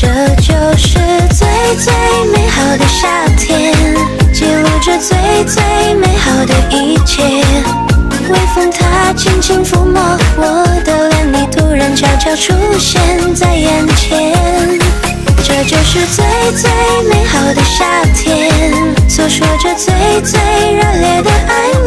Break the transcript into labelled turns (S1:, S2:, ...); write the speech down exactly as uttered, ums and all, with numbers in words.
S1: 这就是最最美好的夏天，记录着最最美好的一切。微风它轻轻抚摸我的脸，你突然悄悄出现在眼前。这就是最最美好的夏天，诉说着最最热烈的爱。